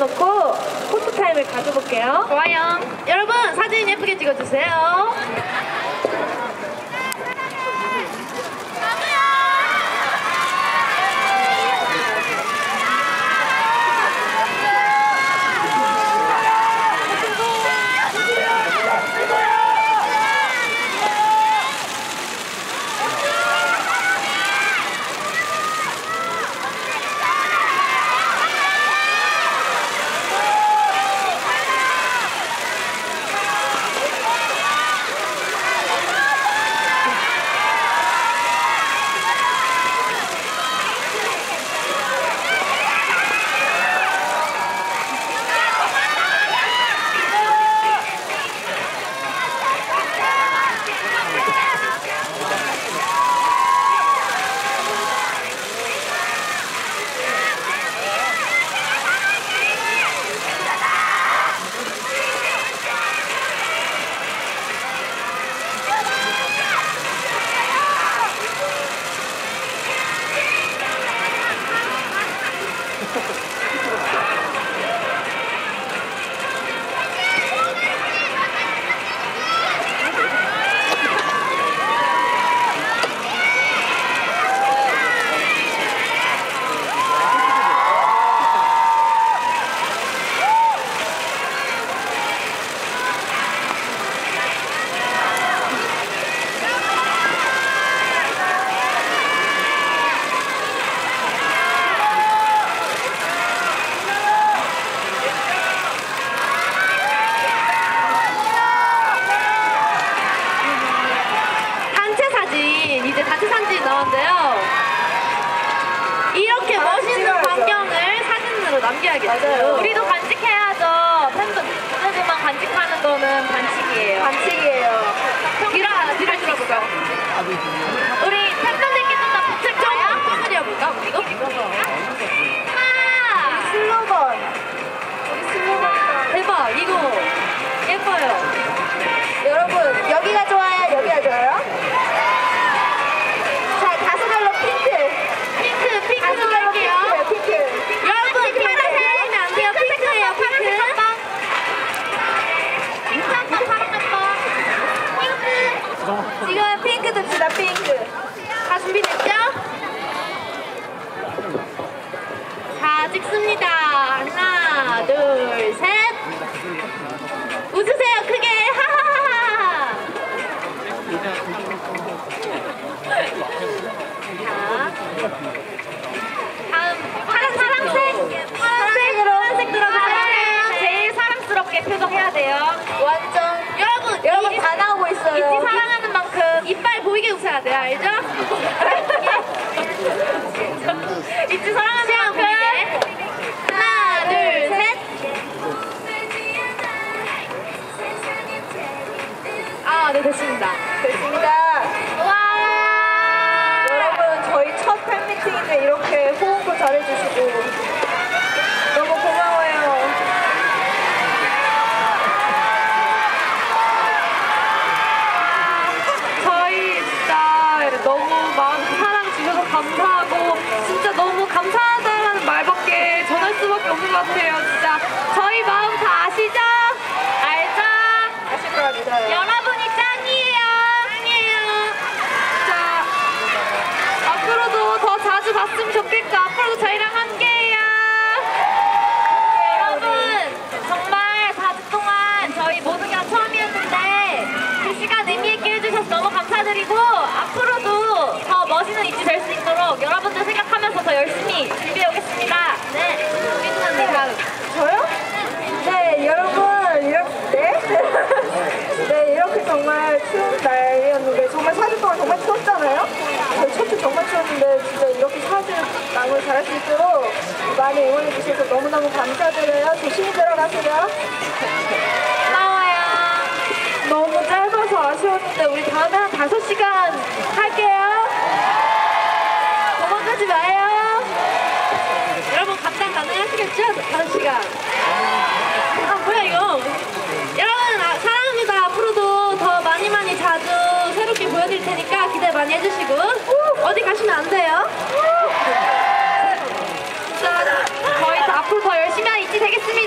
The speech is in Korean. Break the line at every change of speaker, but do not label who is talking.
올려놓고 포토타임을 가져볼게요.
좋아요. 여러분 사진 예쁘게 찍어주세요. 이제 단체 사진 나왔는데요. 이렇게 멋있는 광경을 사진으로 남겨야겠죠.
맞아요.
우리도 간직해야죠. 팬분들만 간직하는 거는 반칙이에요.
반칙이에요.
뒤를 들어볼까요? 우리 팬분들께 좀 더 붙을까요? 한번 해볼까? 우리도? 하나!
슬로건. 우리 슬로건.
대박! 이거 예뻐요.
여러분, 여기가 좋아요? 여기가 좋아요? 자, 다수결로 핑크로 할게요. 핑크.
여러분, 핑크색 하면 안 돼요. 핑크예요, 핑크.
지금 핑크 듭시다, 핑크.
다 준비됐죠? 자, 찍습니다. 하나, 둘, 셋. 웃으세요, 크게. 하하하하. 자, 다음 파란색 들어주세요. 제일 사랑스럽게 표정해야 돼요.
완전. 여러분 다 나오고 있어요.
있지 사랑하는 만큼 이빨 보이게 웃어야 돼요, 알죠? 있지 사랑하는 만큼 하나, 둘, 셋. 아, 네, 됐습니다.
됐습니다.
와.
여러분, 저희 첫 팬미팅인데 이렇게 호응도 잘해주시고 너무 고마워요.
저희 진짜 너무 많은 사랑 주셔서 감사하고 진짜 너무 감사하다라는 말밖에 전할 수밖에 없는 것 같아요. 진짜 저희 마음 다 아시죠? 알죠?
아실 거라 믿어요.
여러분이 짱이에요. 자, 앞으로도 더 자주 봤으면 좋겠고 앞으로도 저희랑 함께해요. 여러분 정말 4주 동안 저희 모든 게 처음이었는데 그 시간 의미 있게 해주셔서 너무 감사드리고 앞으로도 더 멋있는 입지 될 수 있도록 여러분들 생각하면서 더 열심히 준비해 오겠습니다. 네,
저요? 네, 여러분 이렇게 정말 추운 날이었는데 정말 4주 동안 정말 추웠잖아요? 저희 첫 주 정말 추웠는데 진짜 이렇게 4주 마무리 잘할 수 있도록 많이 응원해 주셔서 너무너무 감사드려요. 조심히 들어가세요.
고마워요.
너무 짧아서 아쉬웠는데 우리 다음에 한 5시간 할게요. 도망가지 마요.
여러분 감당 가능하시겠죠? 5시간. 아 뭐야 이거. 여러분 사랑합니다. 앞으로도 더 많이 자주 새롭게 보여드릴 테니까 기대 많이 해주시고 어디 가시면 안 돼요. 진짜 저희 앞으로 더 열심히 하는 있지 되겠습니다.